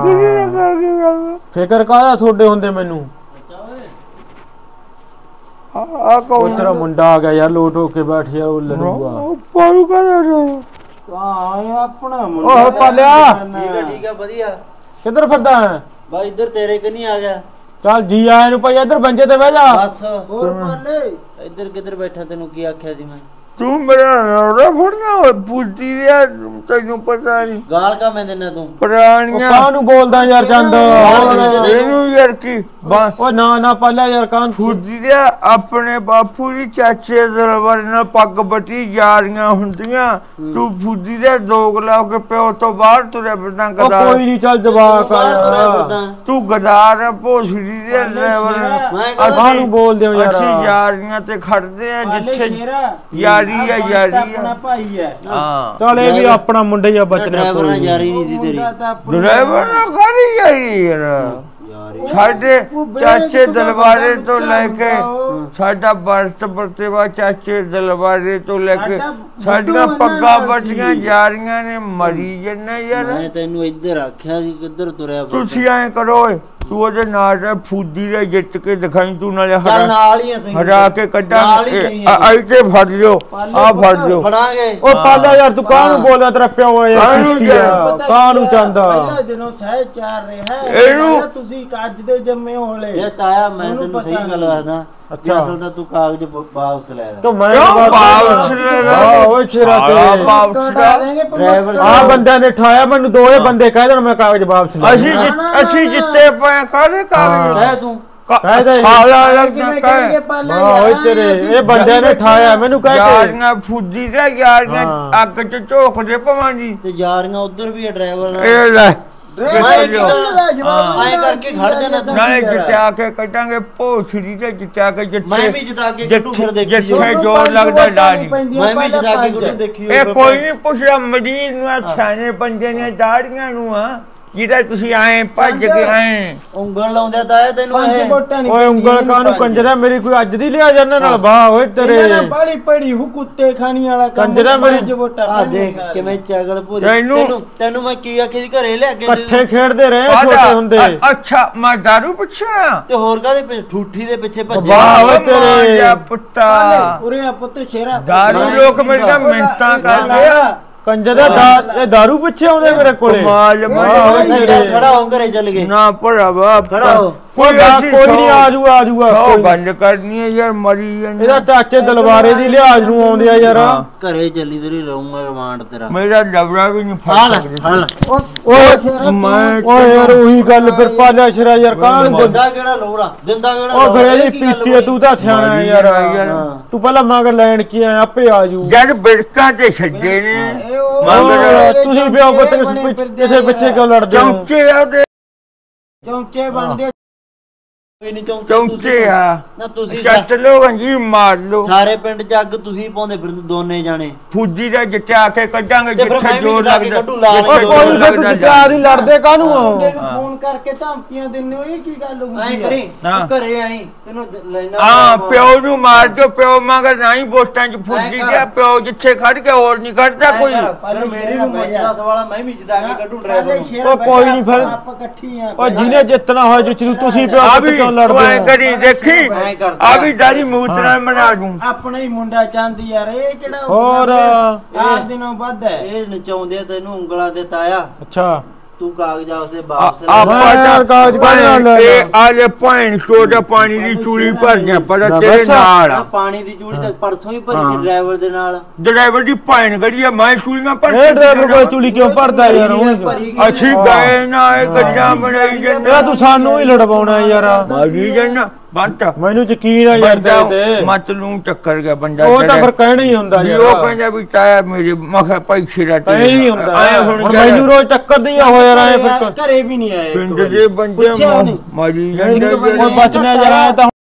Speaker 3: ਫਿਕਰ ਕਾਹਦਾ ਤੁਹਾਡੇ ਹੁੰਦੇ ਮੈਨੂੰ
Speaker 2: ਆ
Speaker 3: ਉਹ ਤੇਰਾ ਮੁੰਡਾ ਆ ਗਿਆ ਯਾਰ ਲੋਟ ਹੋ ਕੇ ਬੈਠ ਜਾ ਉਹ ਲੜੂਗਾ
Speaker 2: ਪਾਰੂ ਕਰਾ
Speaker 4: ਹਾਂ ਇਹ ਆਪਣਾ ਮੁੰਡਾ
Speaker 3: ਓਹ ਪਾਲਿਆ
Speaker 5: ਠੀਕ ਆ ਵਧੀਆ
Speaker 3: ਕਿੱਧਰ ਫਿਰਦਾ ਹੈ
Speaker 5: ਬਾ ਇੱਧਰ ਤੇਰੇ ਕਿ ਨਹੀਂ ਆ ਗਿਆ
Speaker 3: ਚੱਲ ਜੀ ਆਏ ਨੂੰ ਭਾਈ ਇੱਧਰ ਬੰਜੇ ਤੇ ਬਹਿ ਜਾ
Speaker 5: ਬਸ
Speaker 4: ਹੋਰ ਪਾਲੇ
Speaker 5: ਇੱਧਰ ਕਿੱਧਰ ਬੈਠਾ ਤੈਨੂੰ ਕੀ ਆਖਿਆ ਸੀ ਮੈਂ
Speaker 2: ਤੂੰ ਮੇਰਾ ਰੌੜਾ ਫੜਨਾ ਓਏ ਪੁੱਤੀ ਦਿਆ ਤੈਨੂੰ ਪਤਾ ਨਹੀਂ
Speaker 5: ਗਾਲ ਕਾ ਮੈਂ ਦਿੰਨਾ ਤੂੰ
Speaker 3: ਉਹ
Speaker 2: ਪੁਰਾਣੀਆਂ
Speaker 3: ਕਾਹਨੂੰ ਬੋਲਦਾ ਯਾਰ ਚੰਦ
Speaker 2: ਇਹਨੂੰ ਯਾਰ ਕੀ
Speaker 3: ਓ ਨਾ ਪਾਲਿਆ ਯਾਰ ਕਾਹਨ
Speaker 2: ਫੁੱਦੀ ਦਿਆ ਆਪਣੇ ਬਾਪੂ ਦੀ ਚਾਚੇ ਦਰਬਾਰ ਨਾਲ ਪੱਗ ਬੱਟੀ ਯਾਰੀਆਂ ਹੁੰਦੀਆਂ ਤੂੰ ਫੁੱਦੀ ਦੇ ਦੋਗਲਾ ਕੇ ਪਿਓ ਤੋਂ ਬਾਹਰ ਤੁਰਿਆ ਫਿਰਦਾ
Speaker 3: ਉਹ
Speaker 2: ਗਦਾਰ
Speaker 3: ਕੋਈ ਨਹੀਂ ਚੱਲ ਜਵਾਕ ਆ ਯਾਰ
Speaker 2: ਤੂੰ ਗਦਾਰ ਭੋਸੜੀ ਦੇ ਡਰਾਈਵਰ
Speaker 5: ਮੈਂ
Speaker 3: ਕਾਹਨੂੰ ਬੋਲਦੇ ਹੋ ਯਾਰ
Speaker 2: ਅਸੀਂ ਯਾਰੀਆਂ ਤੇ ਖੜਦੇ ਆ
Speaker 4: ਪਾਲੇ
Speaker 2: ਜਿੱਥੇ
Speaker 4: ਸ਼ੇਰਾ
Speaker 2: ਯਾਰੀ ਆ ਯਾਰੀ
Speaker 4: ਆਪਣਾ ਭਾਈ ਹੈ
Speaker 2: ਹਾਂ
Speaker 3: ਚੱਲ ਇਹ ਵੀ ਆਪਣਾ ਮੁੰਡਾ ਹੀ ਆ ਬਚਣਾ
Speaker 5: ਡਰਾਈਵਰ ਨਾਲ
Speaker 3: ਕੋਈ
Speaker 5: ਯਾਰੀ ਨਹੀਂ ਸੀ ਤੇਰੀ
Speaker 4: ਮੁੰਡਾ ਤਾਂ ਆਪਣਾ
Speaker 2: ਡਰਾਈਵਰ ਨਾਲ ਕਰੀ ਯਾਰੀ ਯਾਰ ਸਾਡੇ ਚਾਚੇ ਦਲਵਾਰੇ ਤੋਂ ਲੈ ਕੇ ਸਾਡਾ ਬਰਤ ਬਰਤੇਵਾ ਚਾਚੇ ਦਲਵਾਰੇ ਤੋਂ ਲੈ ਕੇ ਸਾਡੀਆਂ ਪੱਗਾਂ ਬੱਟੀਆਂ ਯਾਰੀਆਂ ਨੇ ਮਰੀ ਜੰਨਾ ਯਾਰ
Speaker 5: ਮੈਂ ਤੈਨੂੰ ਇੱਧਰ ਆਖਿਆ ਸੀ ਕਿੱਧਰ ਤੁਰਿਆ ਫਿਰਦਾ?
Speaker 2: ਤੁਸੀਂ ਐਂ ਕਰੋ ਓਏ ਤੂੰ ਉਹਦੇ ਨਾਲ ਫੂਦੀ ਦੇ ਜਿੱਤ ਕੇ ਦਿਖਾਈ ਤੂੰ ਨਾਲੇ
Speaker 5: ਚੱਲ ਨਾਲ ਹੀ ਆ ਸਹੀ
Speaker 2: ਹਰਾ ਕੇ ਕੱਢਾਂਗੇ ਇੱਥੇ ਫੜ ਲਿਓ ਆ ਫੜ ਲਿਓ
Speaker 5: ਫੜਾਂਗੇ
Speaker 3: ਓ ਪਾਲਿਆ ਯਾਰ ਤੂੰ ਕਾਹਨੂੰ ਬੋਲਦਾ ਤੇਰਾ ਪਿਓ ਆ ਯਾਰ ਕਾਹਨੂੰ ਚੰਦਾ
Speaker 4: ਪਹਿਲਾ ਦਿਨੋਂ ਸਹਿਚਾਰ ਰਿਹਾ
Speaker 2: ਇਹਨੂੰ
Speaker 4: ਤੁਸੀਂ ਅੱਜ ਦੇ ਜੰਮੇ ਹੋਲੇ
Speaker 5: ਇਹ ਤਾਇਆ ਮੈਂ ਤੈਨੂੰ ਸਹੀ ਗੱਲ ਦੱਸਦਾ
Speaker 3: ਅੱਛਾ।
Speaker 5: ਅਸਲ ਤਾਂ ਤੂੰ ਕਾਗਜ਼ ਵਾਪਸ ਲੈ ਲੈ
Speaker 3: ਤੂੰ ਮੈਂ ਓਏ ਛੇਰਾ ਤੇ
Speaker 5: ਡਰਾਈਵਰ
Speaker 3: ਆ ਬੰਦਿਆਂ ਨੇ ਠਾਇਆ ਮੈਨੂੰ ਦੋਏ ਬੰਦੇ ਕਹਿ ਦੇਣ ਮੈਂ ਕਾਗਜ਼ ਵਾਪਸ ਲੈ
Speaker 2: ਅਸੀਂ ਜਿੱਤੇ ਪਏ ਕਾਹਦੇ ਕਾਗਜ਼
Speaker 5: ਕਹਿ ਤੂੰ
Speaker 3: ਕਹਿ ਦੇ ਓਏ ਤੇਰੇ ਇਹ ਬੰਦਿਆਂ ਨੇ ਠਾਇਆ ਮੈਨੂੰ ਕਹਿ ਕੇ
Speaker 2: ਯਾਰੀਆਂ ਫੁੱਦੀ ਦੇ ਯਾਰੀਆਂ ਅੱਗ ਚ ਝੋਕਦੇ ਪਵਾਂ ਜੀ
Speaker 5: ਤੇ ਯਾਰੀਆਂ ਉਧਰ ਵੀ ਆ ਡਰਾਈਵਰ ਨਾਲ
Speaker 2: ਇਹ ਲੈ
Speaker 5: ਐਂ ਕਰਕੇ ਖੜ ਜਾਣਾ ਤੂੰ
Speaker 2: ਨਾਲੇ ਜਿੱਤਿਆ ਕੇ ਕੱਢਾਂਗੇ ਭੋਸੜੀ ਤੇ ਜਿੱਤਿਆ ਕੇ
Speaker 5: ਮੈਂ ਵੀ ਜਿਤਾ ਕੇ ਗੱਡੂ ਫਿਰ ਦੇਖੀ
Speaker 2: ਜਿੱਥੇ ਜੋਰ ਲੱਗਦਾ ਡਾੜੀ
Speaker 5: ਮੈਂ ਵੀ ਜਿਤਾ ਕੇ ਗੱਡੂ ਦੇਖੀ
Speaker 2: ਇਹ ਕੋਈ ਨਹੀਂ ਪੁੱਛਦਾ ਮਰੀਜ਼ ਨੂੰ ਸਿਆਣੇ ਬੰਦੇ ਨੇ ਦਾੜੀਆਂ ਨੂੰ ਆ ਜਿਹਦਾ ਤੁਸੀਂ ਆਏ ਭੱਜ ਕੇ ਆਏ
Speaker 5: ਉਂਗਲ ਲਾਉਂਦਾ ਤਾਇਆ ਤੈਨੂੰ
Speaker 4: ਪੰਜ
Speaker 5: ਇਹ
Speaker 4: ਵੋਟਾਂ ਨਹੀਂ
Speaker 3: ਓਏ ਉਂਗਲ ਕਾਨੂੰ ਕੰਜਰਾ ਮੇਰੀ ਕੋਈ ਅੱਜ ਦੀ ਲਿਆ ਜਾਂਦਾ ਨਾਲ ਬਾਹ ਓਏ ਤੇਰੇ
Speaker 4: ਬਾਲੀ ਪੜੀ ਹੁ ਕੁੱਤੇ ਖਾਣੀ ਵਾਲਾ ਕੰਮ
Speaker 3: ਕੰਜਰਾ ਮੇਰੀ-
Speaker 4: ਪੰਜ ਵੋਟਾਂ
Speaker 5: ਆ ਦੇਖ ਕਿਵੇਂ ਚਗਲ ਭੂਰੀ
Speaker 2: ਤੈਨੂੰ-
Speaker 5: ਤੈਨੂੰ ਮੈਂ ਕੀ ਆਖੀ ਸੀ ਘਰੇ ਲੈ ਕੇ ਦੇ
Speaker 3: ਇਕੱਠੇ ਖੇਡਦੇ ਰਹੇ
Speaker 2: ਆਜਾ।
Speaker 3: ਛੋਟੇ ਹੁੰਦੇ
Speaker 2: ਅੱਛਾ ਮੈਂ ਦਾਰੂ ਪੁੱਛਿਆ
Speaker 5: ਤੇ ਹੋਰ ਕਾਹਦੇ ਠੂਠੀ ਦੇ ਪਿੱਛੇ ਭੱਜੇ
Speaker 3: ਵਾਹ ਓਏ ਤੇਰੇ
Speaker 2: ਮਾਰਿਆ ਪੁੱਤਾ
Speaker 4: ਉਰੇ ਆ ਪੁੱਤ ਸ਼ੇਰਾ
Speaker 2: ਦਾਰੂ ਲੋਕ ਮੇਰੀਆਂ ਮਿੰਟਾਂ ਕਰਦੇ ਆ
Speaker 3: ਕੰਜਰਾ ਇਹ ਦਾਰੂ ਪਿੱਛੇ ਆਉਂਦੇ ਮੇਰੇ ਕੋਲੇ
Speaker 2: ਕਮਾਲ
Speaker 5: ਖੜਾ ਹੋ ਘਰੇ ਚੱਲ ਗਏ
Speaker 2: ਨਾ ਭਰਾਵਾ
Speaker 5: ਖੜਾ ਹੋ
Speaker 3: ਕੋਈ ਨਹੀਂ ਆ ਜਾਊਗਾ
Speaker 2: ਉਹ ਗੱਲ ਕਰਨੀ ਹੈ ਯਾਰ ਮਰੀ ਜਾਂਦੀ
Speaker 3: ਇਹਦਾ ਚਾਚੇ ਦਲਵਾਰੇ ਦੀ ਲਿਹਾਜ਼ ਨੂੰ ਆਉਂਦੇ ਆ ਯਾਰ
Speaker 5: ਘਰੇ ਚੱਲੀ ਤੇਰੀ ਰਹੂੰਗਾ ਰਿਮਾਂਡ ਤੇਰਾ
Speaker 2: ਮੇਰਾ ਡਬਰਾ ਵੀ ਨਹੀਂ
Speaker 5: ਹਾਲ
Speaker 2: ਫੜ
Speaker 5: ਹਾਲ
Speaker 3: ਓਏ ਯਾਰ ਉਹੀ ਗੱਲ ਫਿਰ ਪਾਲਿਆ ਸ਼ਰਾ ਯਾਰ ਕਾਹਨ
Speaker 5: ਦਿੰਦਾ ਕਿਹੜਾ ਲੋੜਾ ਦਿੰਦਾ ਕਿਹੜਾ
Speaker 3: ਉਹ ਫਿਰ ਇਹਦੀ ਪੀਤੀ ਆ, ਤੂੰ ਤਾਂ ਸਿਆਣਾ ਹੈ ਯਾਰ ਤੂੰ ਪਹਿਲਾਂ ਮਗਰ ਲੈਣ ਕੀ ਆਇਆ ਆਪੇ ਆ ਜੂ
Speaker 2: ਜਦ ਬਿਰਕਾਂ ਤੇ ਛੱਡੇ ਨੇ
Speaker 3: ਤੁਸੀਂ ਪਿਓ ਪੁੱਤ ਕਿਸੇ ਪਿੱਛੇ ਕਿਉਂ ਲੜਦੇ ਹੋ
Speaker 2: ਚੌਂਚੇ ਆ ਉਹਦੇ
Speaker 4: ਚੌਂਚੇ ਬਣਦੇ
Speaker 5: ਕੋਈ ਨਹੀਂ
Speaker 2: ਚੌਂਚੇ ਆ
Speaker 5: ਨਾ ਤੁਸੀਂ
Speaker 2: ਚੱਟ ਲੋ ਗੰਜੀ ਮਾਰ ਲੋ
Speaker 5: ਸਾਰੇ ਪਿੰਡ ਜੱਗ ਤੁਸੀਂ ਪਾਉਂਦੇ ਫਿਰ ਦੋਨੇ ਜਾਣੇ
Speaker 2: ਫੂਜੀ ਦਾ ਜਿੱਤਿਆ ਕੇ ਕੱਢਾਂਗੇ
Speaker 5: ਤੇ ਫਿਰ
Speaker 2: ਜਿੱਥੇ
Speaker 5: ਮੈਂ ਵੀ
Speaker 2: ਜੋਰ
Speaker 5: ਜਿੱਤਾ ਕੇ
Speaker 2: ਲੱਗਦਾ
Speaker 5: ਕੱਢੂ, ਲਾ ਲੈ।
Speaker 3: ਓਏ ਕੋਈ ਫਿਰ ਤੂੰ ਚਾਰ ਹੀ ਲੜਦੇ ਕਾਹਨੂੰ
Speaker 4: ਮੁੰਡੇ ਨੂੰ ਫੋਨ ਕਰਕੇ ਧਮਕੀਆਂ ਦਿੰਦੇ ਹੋ ਇਹ ਕੀ ਗੱਲ
Speaker 5: ਐ
Speaker 4: ਹੁੰਦੀ
Speaker 5: ਕਰੀ
Speaker 2: ਹਾਂ।
Speaker 5: ਤੂੰ ਘਰੇ ਆਈ ਤੈਨੂੰ ਲੈਣਾ
Speaker 2: ਹਾਂ ਪਿਓ ਨੂੰ ਮਾਰ ਜੋ ਪਿਓ ਮਗਰ ਨਹੀਂ ਵੋਟਾਂ ਚ ਫੂਜੀ ਗਿਆ ਪਿਓ ਜਿੱਥੇ ਖੜ ਕੇ ਹੋਰ ਨਹੀਂ ਖੜਦਾ ਕੋਈ
Speaker 5: ਪਰ ਮੇਰੇ ਵੀ ਮੁੱਛਦਾ ਸਵਾਲਾ ਮੈਂ ਵੀ ਜਿੱਤਾ ਕੇ ਕੱਢੂ ਡਰਾਈਵਰ ਨੂੰ
Speaker 3: ਉਹ ਕੋਈ ਨਹੀਂ ਫਿਰ
Speaker 4: ਆਪਾਂ ਇਕੱਠੀ ਆ
Speaker 3: ਉਹ ਜਿਹਨੇ ਜਿੱਤਣਾ ਹੋਇਆ ਜਿੱਤੂ ਤੁਸੀਂ ਪਿਓ
Speaker 2: ਆ
Speaker 3: ਪੁੱਤ
Speaker 2: ਵੀ
Speaker 3: ਕਿਉਂ
Speaker 2: ਤੂੰ
Speaker 3: ਲੜਦੇ
Speaker 2: ਐ
Speaker 3: ਹੋ
Speaker 2: ਕਰੀ ਦੇਖੀ
Speaker 5: ਐਂ ਕਰਦਾ।
Speaker 2: ਆ ਵੀ ਦਾੜੀ ਮੂਤ ਨਾਲ ਬਣਾ ਦੂੰ
Speaker 4: ਆਪਣਾ ਹੀ ਮੁੰਡਾ ਚਾਹੁੰਦੀ ਯਾਰ ਇਹ ਕਿਹੜਾ
Speaker 3: ਹੋਰ
Speaker 4: ਆਹ ਦਿਨੋਂ ਵੱਧ ਹੈ
Speaker 5: ਇਹ ਨਚਾਉਂਦੇ ਤੈਨੂੰ ਉਂਗਲਾਂ ਤੇ ਤਾਇਆ
Speaker 3: ਅੱਛਾ
Speaker 5: ਤੂੰ ਕਾਗਜ਼ਾ ਉਸੇ ਵਾਪਸ ਲੈ
Speaker 3: ਆਪਾਂ ਯਾਰ ਕਾਗਜ਼ ਕਾਹਦੇ ਨਾਲ ਲੈ ਲਿਆ?
Speaker 2: ਆਲੇ ਭੈਣ ਚੋਦਾ ਪਾਣੀ ਦੀ ਚੂੜੀ ਭਰਨੀਆਂ ਪਰ ਤੇਰੇ ਨਾਲ
Speaker 5: ਆ ਪਾਣੀ ਦੀ ਜੂੜੀ ਤੇ ਪਰਸੋਂ ਹੀ ਭਰੀ ਸੀ ਡਰਾਈਵਰ ਦੇ ਨਾਲ
Speaker 2: ਡਰਾਈਵਰ ਦੀ ਭੈਣ ਗੜੀ ਆ ਮੈਂ ਚੂੜੀਆਂ ਭਰ
Speaker 3: ਇਹ ਡਰਾਈਵਰ ਕੋਈ ਚੁਲੀ ਕਿਉਂ ਭਰਦਾ ਯਾਰ ਉਹ
Speaker 5: ਭਰੀ ਗਈ
Speaker 2: ਅਸੀਂ ਗਏ ਨਾ ਇਹ ਗੱਜਾਂ ਬਣਾਈ ਜਾਂਦੇ
Speaker 3: ਇਹ ਤੂੰ ਸਾਨੂੰ ਹੀ ਲੜਵਾਉਣਾ ਯਾਰ
Speaker 2: ਮਾਰੀ ਜਾਣਾ ਬੰਤ
Speaker 3: ਮੈਨੂੰ ਯਕੀਨ ਆ ਯਾਰ ਤੇਰੇ ਤੇ
Speaker 2: ਮਤ ਨੂੰ ਚੱਕਰ ਗਿਆ ਬੰਦਾ
Speaker 3: ਉਹ ਤਾਂ ਫਿਰ ਕਹਿਣਾ ਹੀ ਹੁੰਦਾ
Speaker 2: ਵੀ
Speaker 3: ਯਾਰ
Speaker 2: ਉਹ ਕਹਿੰਦਾ ਵੀ ਤਾਇਆ ਮੇਰੇ ਮਖਾ ਪੈਸੇ ਦਾ
Speaker 3: ਕਹਿਣਾ ਹੀ ਹੁੰਦਾ
Speaker 2: ਆਏ
Speaker 3: ਹੁਣ
Speaker 2: ਹੁਣ
Speaker 3: ਮੈਨੂੰ ਰੋਜ਼ ਟੱਕਰ ਨਹੀਂ ਹੋ ਯਾਰ ਐ ਫਿਰ
Speaker 4: ਘਰੇ ਵੀ ਨਹੀਂ ਆਏ
Speaker 2: ਪਿੰਡ ਦੇ ਬੰਦੇ
Speaker 4: ਪੁੱਛਿਆ ਨਹੀਂ।
Speaker 2: ਮਾਰੀ ਜਾਂਦੇ
Speaker 3: ਕੋਈ ਬਚਣਾ ਯਾਰ ਐਂ ਤਾਂ